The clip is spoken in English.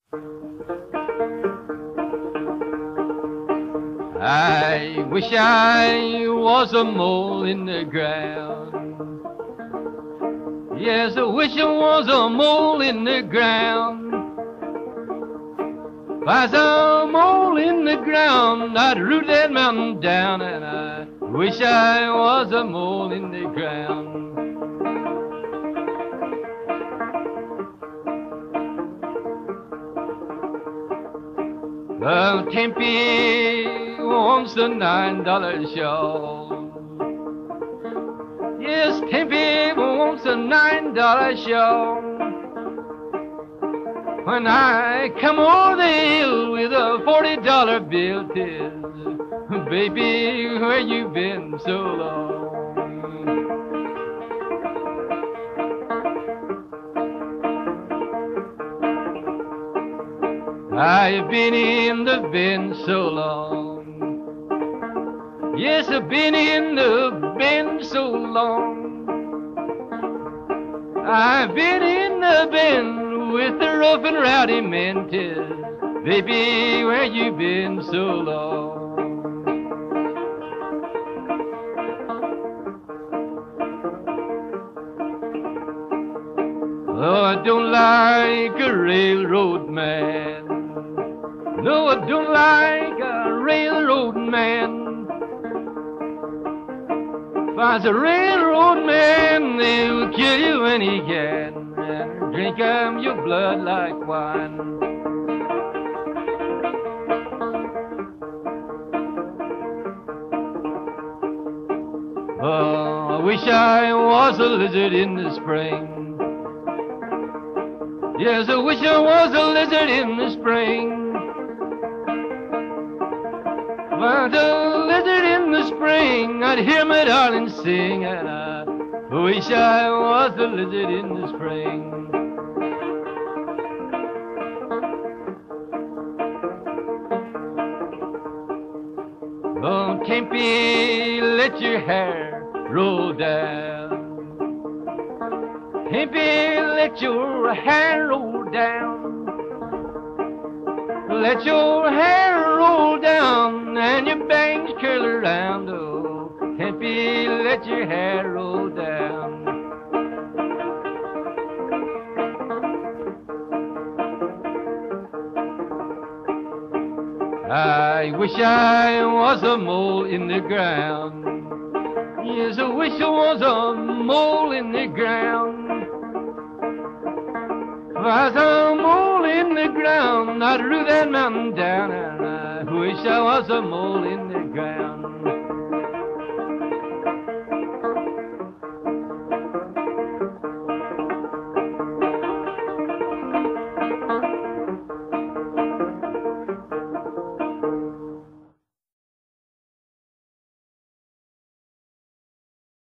I wish I was a mole in the ground. Yes, I wish I was a mole in the ground. If I was a mole in the ground, I'd root that mountain down, and I wish I was a mole in the ground. Well, Tempe wants a $9 shawl. Yes, Tempe wants a $9 shawl. When I come over the hill with a $40 bill, 'tis, baby, where you been so long? I've been in the bin so long. Yes, I've been in the bin so long. I've been in the bin with the rough and rowdy men, 'tis, baby, where you been so long? Oh, I don't like a railroad man. No, I don't like a railroad man. If I was a railroad man, they will kill you when he can and drink your blood like wine. Oh, I wish I was a lizard in the spring. Yes, I wish I was a lizard in the spring. If I was a lizard in the spring, I'd hear my darling sing, and I wish I was a lizard in the spring. Oh, Tempe, let your hair roll down. Tempe, let your hair roll down. Let your hair roll down and your bangs curl around. Oh, Tempe, let your hair roll down. I wish I was a mole in the ground. Yes, I wish I was a mole in the ground. If I was a mole in the ground, I'd root that mountain down, and I wish I was a mole in the ground.